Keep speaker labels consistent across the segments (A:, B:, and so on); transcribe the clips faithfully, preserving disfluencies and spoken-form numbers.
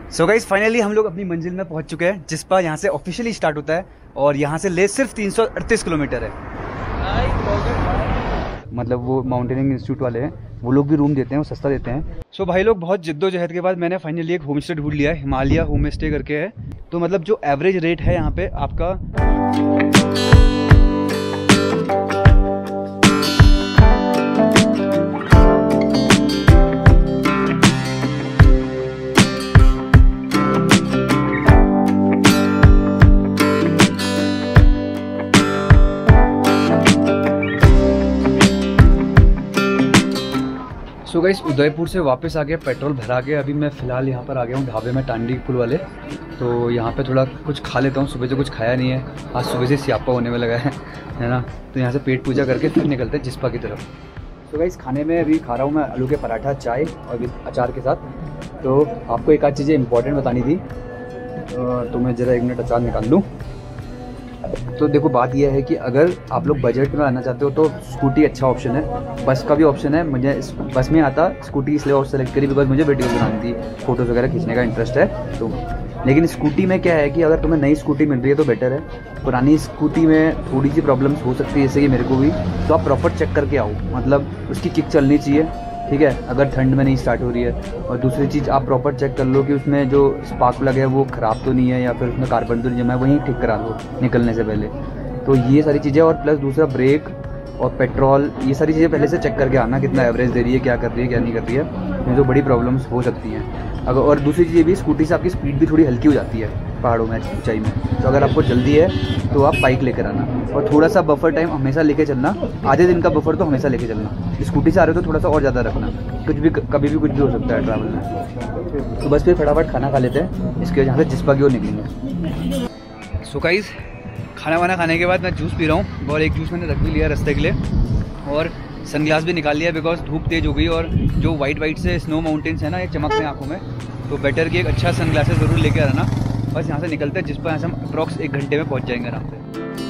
A: So guys finally हम लोग अपनी मंजिल में पहुंच चुके हैं, जिसपा यहाँ से ऑफिशियली स्टार्ट होता है और यहाँ से ले सिर्फ तीन सौ अड़तीस किलोमीटर है। मतलब वो माउंटेनिंग इंस्टीट्यूट वाले हैं, वो लोग भी रूम देते हैं, वो सस्ता देते हैं। सो so, भाई लोग बहुत जिद्दोजहद के बाद मैंने फाइनली एक होम स्टे ढूंढ लिया है, हिमालय होम स्टे करके है। तो मतलब जो एवरेज रेट है यहाँ पे आपका सो गाइस उदयपुर से वापस आ गया, पेट्रोल भरा के अभी मैं फ़िलहाल यहाँ पर आ गया हूँ ढाबे में, टांडी पुल वाले। तो यहाँ पे थोड़ा कुछ खा लेता हूँ, सुबह से कुछ खाया नहीं है, आज सुबह से स्यापा होने में लगा है है ना। तो यहाँ से पेट पूजा करके फिर निकलते हैं जिस्पा की तरफ। सो गाइस खाने में अभी खा रहा हूँ मैं आलू के पराठा, चाय और विद अचार के साथ। तो आपको एक आध चीज़ें इंपॉर्टेंट बतानी थी, तो मैं ज़रा एक मिनट अचार निकाल लूँ। तो देखो बात यह है कि अगर आप लोग बजट में आना चाहते हो तो स्कूटी अच्छा ऑप्शन है, बस का भी ऑप्शन है। मुझे बस में आता स्कूटी इसलिए और सेलेक्ट करी बिकॉज मुझे वीडियो बनानी थी, फोटोज़ वगैरह खींचने का इंटरेस्ट है। तो लेकिन स्कूटी में क्या है कि अगर तुम्हें नई स्कूटी मिल रही है तो बेटर है, पुरानी स्कूटी में थोड़ी सी प्रॉब्लम्स हो सकती है, जैसे कि मेरे को भी। तो आप प्रॉपर चेक करके आओ, मतलब उसकी किक चलनी चाहिए, ठीक है, अगर ठंड में नहीं स्टार्ट हो रही है। और दूसरी चीज़ आप प्रॉपर चेक कर लो कि उसमें जो स्पार्क प्लग है वो ख़राब तो नहीं है या फिर उसमें कार्बन तो नहीं जमा है, वहीं ठीक करा लो निकलने से पहले। तो ये सारी चीज़ें, और प्लस दूसरा ब्रेक और पेट्रोल, ये सारी चीज़ें पहले से चेक करके आना, कितना एवरेज दे रही है, क्या कर रही है, क्या नहीं कर रही है, नहीं तो बड़ी प्रॉब्लम्स हो सकती हैं अगर। और दूसरी चीज़ भी, स्कूटी से आपकी स्पीड भी थोड़ी हल्की हो जाती है पहाड़ों में, ऊंचाई में। तो अगर आपको जल्दी है तो आप बाइक लेकर आना, और थोड़ा सा बफर टाइम हमेशा लेके चलना, आधे दिन का बफर तो हमेशा लेके चलना। स्कूटी से आ रहे हो तो थोड़ा सा और ज़्यादा रखना, कुछ भी कभी भी कुछ भी हो सकता है ट्रैवल में। तो बस फिर फटाफट खाना खा लेते हैं, इसके वजह से जिस्पा की ओर निकलेंगे। सो गाइस खाना वाना खाने के बाद मैं जूस पी रहा हूँ, और एक जूस मैंने रख भी लिया रास्ते के लिए, और सनग्लास भी निकाल लिया बिकॉज धूप तेज़ हो गई, और जो वाइट वाइट से स्नो माउंटेन्स है ना, ये चमक रहे हैं आँखों में। तो बेटर कि एक अच्छा सनग्लासेस ज़रूर लेके आना। बस यहाँ से निकलते हैं, जिस पर यहाँ से हम अप्रॉक्स एक घंटे में पहुँच जाएंगे आराम से।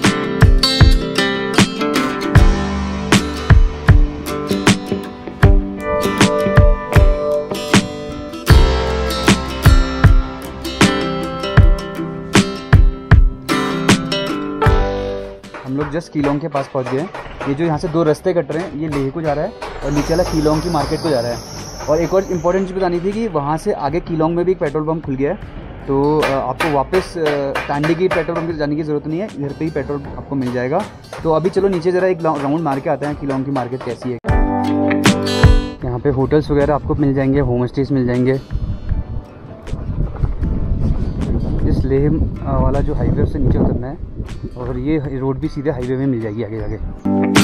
A: हम लोग जस्ट कीलोंग के पास पहुंच गए हैं। ये जो यहाँ से दो रास्ते कट रहे हैं, ये लेह को जा रहा है और नीचे वाला कीलोंग की मार्केट को जा रहा है। और एक और इम्पोर्टेंट चीज़ बतानी थी कि वहाँ से आगे कीलोंग में भी एक पेट्रोल पंप खुल गया है, तो आपको वापस टांडी की पेट्रोल पंप जाने की ज़रूरत नहीं है, इधर पे ही पेट्रोल आपको मिल जाएगा। तो अभी चलो नीचे ज़रा एक राउंड मार के आते हैं, कीलोंग की मार्केट कैसी है। यहाँ पे होटल्स वगैरह आपको मिल जाएंगे, होम स्टेज मिल जाएंगे। इस लेह वाला जो हाईवे उससे नीचे उतरना है, और ये रोड भी सीधे हाईवे में मिल जाएगी आगे जाके।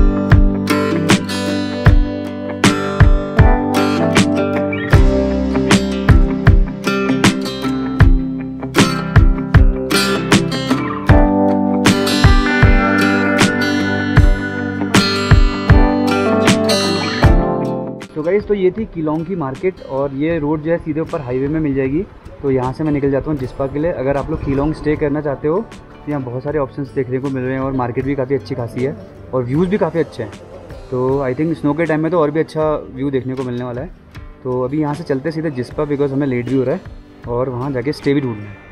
A: तो गाइस तो ये थी कीलोंग की मार्केट, और ये रोड जो है सीधे ऊपर हाईवे में मिल जाएगी। तो यहाँ से मैं निकल जाता हूँ जिस्पा के लिए। अगर आप लोग कीलोंग स्टे करना चाहते हो तो यहाँ बहुत सारे ऑप्शंस देखने को मिल रहे हैं, और मार्केट भी काफ़ी अच्छी खासी है, और व्यूज़ भी काफ़ी अच्छे हैं। तो आई थिंक स्नो के टाइम में तो और भी अच्छा व्यू देखने को मिलने वाला है। तो अभी यहाँ से चलते सीधे जिस्पा, बिकॉज हमें लेट भी हो रहा है, और वहाँ जाके स्टे भी ढूंढना है।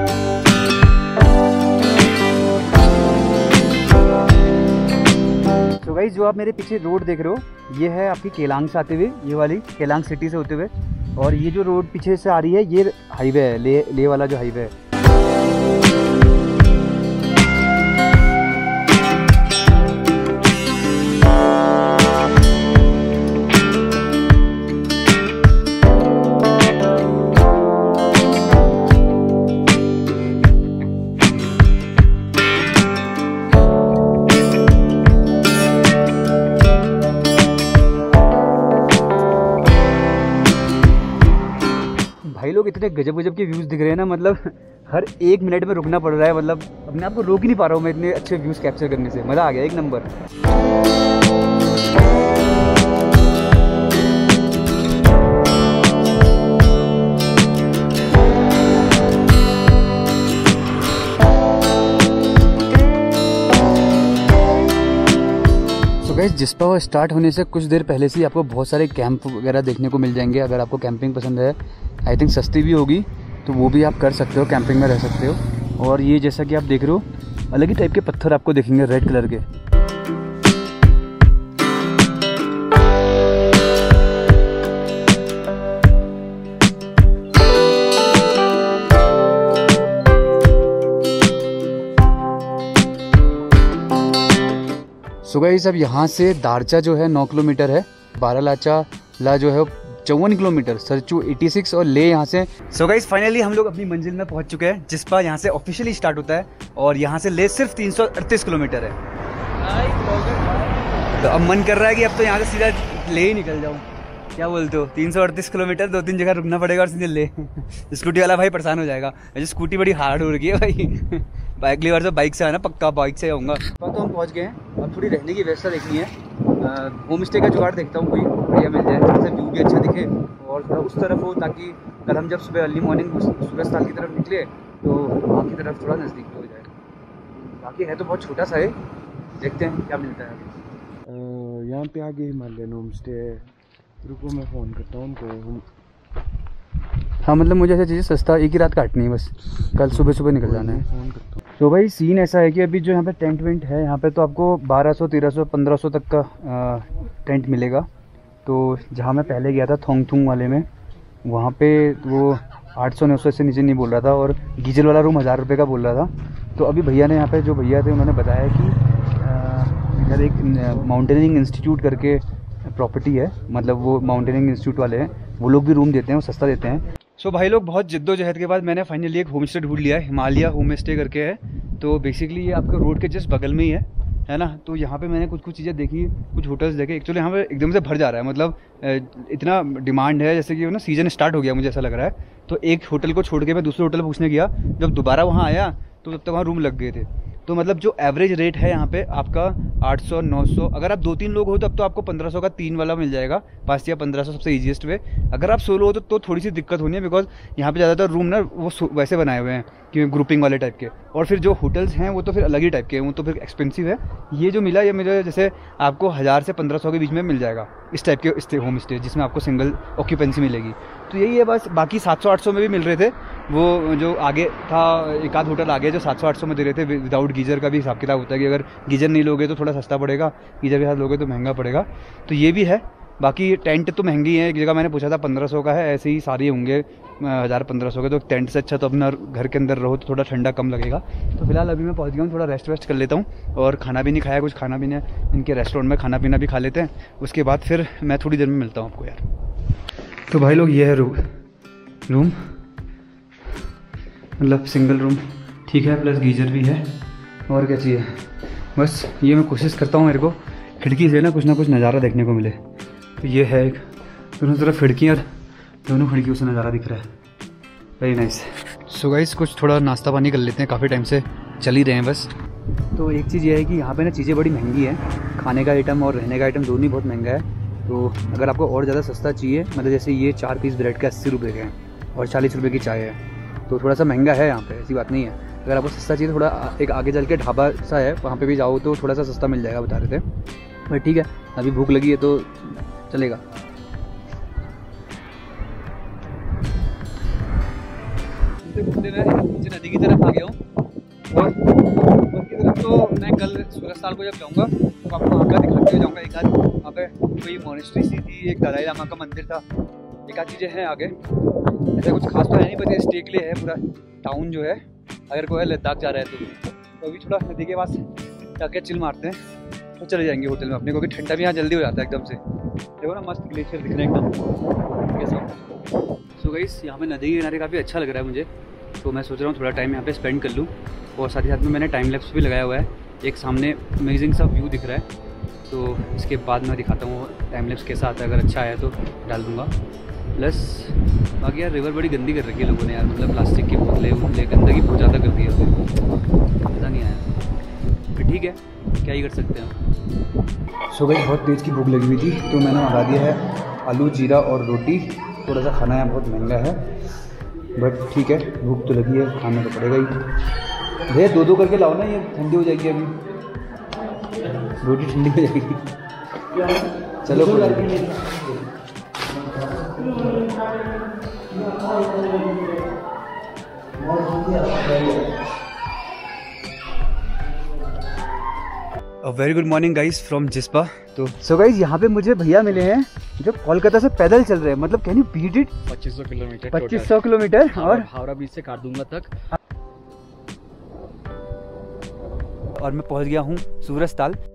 A: तो गाइस जो आप मेरे पीछे रोड देख रहे हो, ये है आपकी केलांग से आते हुए, ये वाली केलांग सिटी से होते हुए, और ये जो रोड पीछे से आ रही है ये हाईवे है, ले ले वाला जो हाईवे है। भाई लोग इतने गजब गजब के व्यूज़ दिख रहे हैं ना, मतलब हर एक मिनट में रुकना पड़ रहा है, मतलब अपने आप को रोक ही नहीं पा रहा हूँ मैं इतने अच्छे व्यूज़ कैप्चर करने से। मज़ा आ गया एक नंबर। गाइस जिस्पा स्टार्ट होने से कुछ देर पहले से ही आपको बहुत सारे कैंप वगैरह देखने को मिल जाएंगे। अगर आपको कैंपिंग पसंद है, आई थिंक सस्ती भी होगी, तो वो भी आप कर सकते हो, कैंपिंग में रह सकते हो। और ये जैसा कि आप देख रहे हो, अलग ही टाइप के पत्थर आपको दिखेंगे रेड कलर के। सो गाइस अब यहाँ से दारचा जो है नौ किलोमीटर है, बारालाचा ला जो है चौवन किलोमीटर, सरचू छियासी और ले यहाँ से। सो गाइस फाइनली हम लोग अपनी मंजिल में पहुँच चुके हैं। जिस्पा यहाँ से ऑफिशियली स्टार्ट होता है और यहाँ से ले सिर्फ तीन सौ अड़तीस किलोमीटर है। तो अब मन कर रहा है कि अब तो यहाँ से सीधा ले ही निकल जाऊँ। क्या बोलते हो? तीन सौ अड़तीस किलोमीटर, दो तीन जगह रुकना पड़ेगा और सीधे ले। स्कूटी वाला भाई परेशान हो जाएगा। वैसे स्कूटी बड़ी हार्ड हो रही है भाई। बाइक ली बार तो बाइक से आना, पक्का बाइक से आऊँगा। तो हम पहुँच गए हैं। अब थोड़ी रहने की व्यवस्था देखनी है। होम स्टे का जुगाड़ देखता हूँ, कोई बढ़िया मिल जाए जिससे व्यू भी अच्छा दिखे और थोड़ा उस तरफ हो, ताकि कल हम जब सुबह अर्ली मॉर्निंग सुबह स्थान की तरफ निकले तो वहाँ की तरफ थोड़ा नज़दीक हो जाए। बाकी है तो बहुत छोटा सा है, देखते हैं क्या मिलता है।
B: यहाँ पे आगे हिमालयन होम स्टे है, रुको मैं फ़ोन करता हूँ उनको।
A: हाँ मतलब मुझे ऐसी चीज़ें सस्ता एक ही रात काटनी है बस, कल सुबह सुबह निकल जाना है।
B: फ़ोन करता हूँ।
A: तो भाई सीन ऐसा है कि अभी जो यहाँ पे टेंट वेंट है, यहाँ पे तो आपको बारह सौ तेरह सौ पंद्रह सौ तक का आ, टेंट मिलेगा। तो जहाँ मैं पहले गया था थोंगथुंग वाले में, वहाँ पे वो आठ सौ नौ सौ से नीचे नहीं बोल रहा था और गीजल वाला रूम हज़ार रुपये का बोल रहा था। तो अभी भैया ने यहाँ पे जो भैया थे उन्होंने बताया कि इधर एक माउंटेनिंग इंस्टीट्यूट करके प्रॉपर्टी है, मतलब वो माउंटेनिंग इंस्टीट्यूट वाले हैं, वो लोग भी रूम देते हैं, वो सस्ता देते हैं। सो so, भाई लोग बहुत जिद्दोजहद के बाद मैंने फाइनली एक होम स्टे ढूंढ लिया है, हिमालय होम स्टे करके है। तो बेसिकली ये आपके रोड के जस्ट बगल में ही है, है ना। तो यहाँ पे मैंने कुछ कुछ चीज़ें देखी, कुछ होटल्स देखे। एक्चुअली यहाँ पे एकदम से भर जा रहा है, मतलब इतना डिमांड है जैसे कि ना सीज़न स्टार्ट हो गया मुझे ऐसा लग रहा है। तो एक होटल को छोड़ के मैं दूसरे होटल पूछने गया, जब दोबारा वहाँ आया तो तब तक वहाँ रूम लग गए थे। तो मतलब जो एवरेज रेट है यहाँ पे आपका आठ सौ नौ सौ, अगर आप दो तीन लोग हो तब तो आपको पंद्रह सौ का तीन वाला मिल जाएगा, पाँच या पंद्रह सौ सबसे ईजीएस्ट वे। अगर आप सोलो हो तो, तो थोड़ी सी दिक्कत होनी है, बिकॉज यहाँ पे ज़्यादातर रूम ना वो वैसे बनाए हुए हैं कि ग्रुपिंग वाले टाइप के, और फिर जो होटल्स हैं वो तो फिर अलग ही टाइप के हैं, वो तो फिर एक्सपेंसिव है। ये जो मिला ये मुझे जैसे आपको हज़ार से पंद्रह सौ के बीच में मिल जाएगा इस टाइप के स्टे होम स्टे, जिसमें आपको सिंगल ऑक्यूपेंसी मिलेगी। तो यही है बस। बाकी सात सौ आठ सौ में भी मिल रहे थे, वो जो आगे था एक आध होटल आगे जो सात सौ आठ सौ में दे रहे थे विदाउट गीजर का भी हिसाब किताब होता है कि अगर गीजर नहीं लोगे तो थोड़ा सस्ता पड़ेगा, गीजर के साथ लोगे तो महंगा पड़ेगा। तो ये भी है। बाकी टेंट तो महंगी है, एक जगह मैंने पूछा था पंद्रह सौ का है, ऐसे ही सारे होंगे हज़ार पंद्रह सौ के। तो टेंट से अच्छा तो अपना घर के अंदर रहो तो थोड़ा ठंडा कम लगेगा। तो फिलहाल अभी मैं पहुंच गया हूँ, थोड़ा रेस्ट वेस्ट कर लेता हूँ और खाना भी नहीं खाया, कुछ खाना पीना इनके रेस्टोरेंट में खाना पीना भी खा लेते हैं, उसके बाद फिर मैं थोड़ी देर में मिलता हूँ आपको यार। तो भाई लोग ये है रूम रूम मतलब सिंगल रूम, ठीक है, प्लस गीजर भी है। और क्या चाहिए बस। ये मैं कोशिश करता हूँ मेरे को खिड़की से ना कुछ ना कुछ नज़ारा देखने को मिले। तो ये है एक, दोनों तरफ खिड़की और दोनों खिड़कियों से नज़ारा दिख रहा है, वेरी नाइस। सो गाइस कुछ थोड़ा नाश्ता पानी कर लेते हैं, काफ़ी टाइम से चल ही रहे हैं बस। तो एक चीज़ ये है कि यहाँ पे ना चीज़ें बड़ी महंगी हैं, खाने का आइटम और रहने का आइटम दोनों ही बहुत महंगा है। तो अगर आपको और ज़्यादा सस्ता चाहिए, मतलब जैसे ये चार पीस ब्रेड के अस्सी रुपये के हैं और चालीस रुपये की चाय है, तो थोड़ा सा महंगा है यहाँ पे, ऐसी बात नहीं है। अगर आपको सस्ता चाहिए थोड़ा एक आगे चल के ढाबा सा है, वहाँ पे भी जाओ तो थोड़ा सा सस्ता मिल जाएगा, बता रहे थे। बट ठीक है, अभी भूख लगी है तो चलेगा। घूमते मैं नीचे नदी की तरफ आ गया हूँ और ऊपर की तरफ तो मैं कल सूरज साल को जब जाऊँगा तो आपको वहाँ का दिखाते हुए जाऊँगा। एक आध वहाँ पे कोई मोनेस्ट्री सी थी, एक दलाई लामा का मंदिर था, एक आध चीज़ें हैं आगे। ऐसा कुछ खास तो है नहीं, बस स्टे के लिए है पूरा टाउन जो है। अगर कोई लद्दाख जा रहा है तो, तो अभी थोड़ा नदी के पास जाके चिल मारते हैं तो चले जाएंगे होटल में अपने, क्योंकि ठंडा भी यहाँ जल्दी हो जाता है एकदम से। देखो ना मस्त ग्लेशियर दिख रहे हैं एकदम कैसा। सो गाइस यहाँ पे नदी के किनारे काफ़ी अच्छा लग रहा है मुझे, तो मैं सोच रहा हूँ थोड़ा टाइम यहाँ पे स्पेंड कर लूँ। और साथ ही साथ में मैंने टाइम लैप्स भी लगाया हुआ है, एक सामने अमेजिंग सा व्यू दिख रहा है, तो इसके बाद मैं दिखाता हूँ टाइम लैप्स कैसा आता है। अगर अच्छा आया तो डाल दूँगा। प्लस बाकी यार रिवर बड़ी गंदी कर रखी है लोगों ने यार, मतलब प्लास्टिक की बोतलें बोतलें गंदगी बहुत ज़्यादा कर दी है, मज़ा नहीं आया। फिर ठीक है, क्या ही कर सकते हैं। सो भाई बहुत तेज़ की भूख लगी हुई थी तो मैंने मंगा दिया है आलू जीरा और रोटी। थोड़ा सा खाना यहाँ बहुत महंगा है बट ठीक है, भूख तो लगी है, खाना तो पड़ेगा ही। भैया दो दो करके लाओ ना, ये ठंडी हो जाएगी, अभी रोटी ठंडी हो जाएगी। चलो कोई नहीं। Very good morning guys from Jispa. तो सो गाइस यहाँ पे मुझे भैया मिले हैं जो कोलकाता से पैदल चल रहे हैं, मतलब कैन यू बीट इट,
B: पच्चीस सौ किलोमीटर
A: पच्चीस सौ किलोमीटर और
B: हावड़ा ब्रिज से कारदुंगा तक।
A: और मैं पहुंच गया हूँ सूरजताल।